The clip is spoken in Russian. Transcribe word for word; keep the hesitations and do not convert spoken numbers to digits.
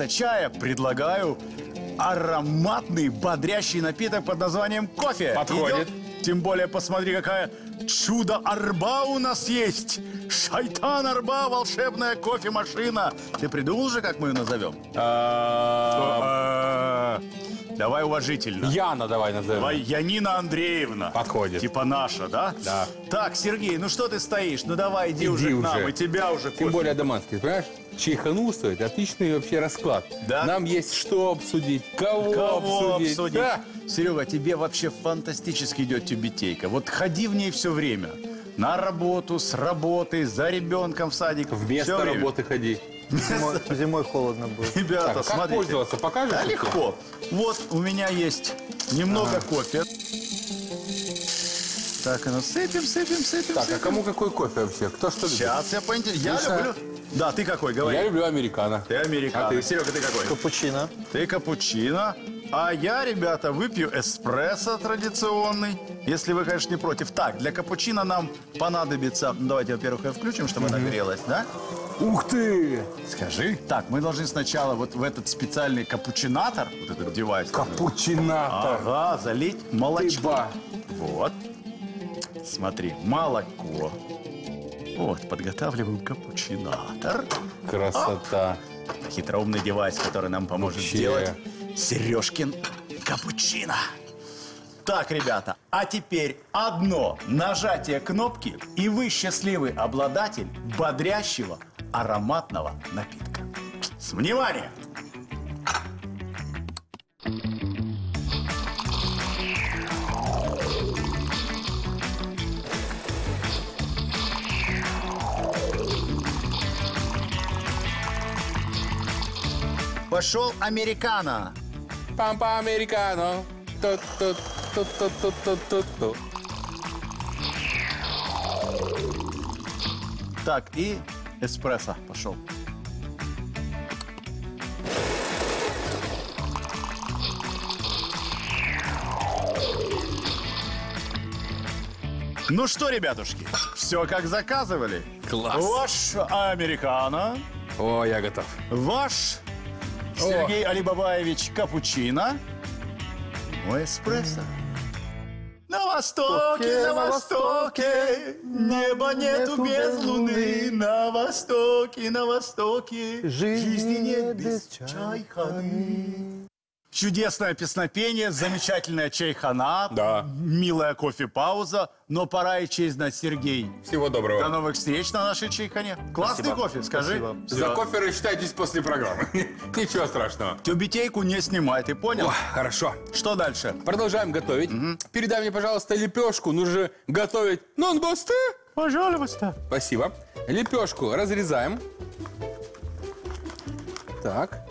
вместо чая предлагаю ароматный бодрящий напиток под названием кофе. Подходит. Идет? Тем более, посмотри, какая чудо-арба у нас есть. Шайтан-арба, волшебная кофемашина. Ты придумал же, как мы ее назовем? Давай уважительно. Яна давай назовем. Давай Янина Андреевна. Подходит. Типа наша, да? Да. Так, Сергей, ну что ты стоишь? Ну давай, иди, Иди уже к уже. нам, и тебя уже Тем кофе. более Адаманский, понимаешь? Чайхану стоит отличный вообще расклад. Да. Нам есть что обсудить, кого, Кого обсудить. обсудить? Да. Серега, тебе вообще фантастически идет тюбетейка. Вот ходи в ней все время. На работу, с работы, за ребенком в садик. Вместо Всё время. работы ходи. Зимой, зимой холодно будет. Ребята, Так, а как смотрите. пользоваться, покажешь? Да легко. Вот у меня есть немного кофе. Так, ну сыпем, сыпем, сыпем, Так, а сыпем. кому какой кофе вообще? Кто что любит? Сейчас я поинтересуюсь. Я Конечно. люблю. Да, ты какой, говори. Я люблю американо. Ты американо. А ты? Серега, ты какой? Капучино. Ты капучино. А я, ребята, выпью эспрессо традиционный. Если вы, конечно, не против. Так, для капучино нам понадобится... Ну, давайте, во-первых, ее включим, чтобы она грелась, да? Ух ты! Скажи. Так, мы должны сначала вот в этот специальный капучинатор, вот этот девайс. Капучинатор. Ага, залить молочко. ба. Вот. Смотри, молоко. Вот, подготавливаем капучинатор. Красота. Хитроумный девайс, который нам поможет Вообще. сделать Сережкин капучино. Так, ребята, а теперь одно нажатие кнопки, и вы счастливый обладатель бодрящего ароматного напитка. С вниманием! Пошел американо. Пампа американо. Ту-ту-ту-ту-ту-ту-ту. Так, и эспрессо пошел. Ну что, ребятушки, все как заказывали. Класс. Ваш американо, О, я готов. ваш Сергей Алибабаевич капучино, мой эспрессо. На востоке, на востоке, неба нету без луны. На востоке, на востоке, жизни нет без чайханы. Чудесное песнопение, замечательная чайхана, Да. милая кофе-пауза, но пора и честь знать, Сергей. Всего доброго. До новых встреч на нашей чайхане. Классный Спасибо. кофе, скажи. Спасибо. За Всё. кофе рассчитайтесь после программы. Ничего страшного. Тюбетейку не снимай, ты понял? О, хорошо. Что дальше? Продолжаем готовить. Передай мне, пожалуйста, лепешку. Нужно же готовить нон-басты. Пожалуйста. Спасибо. Лепешку разрезаем. Так.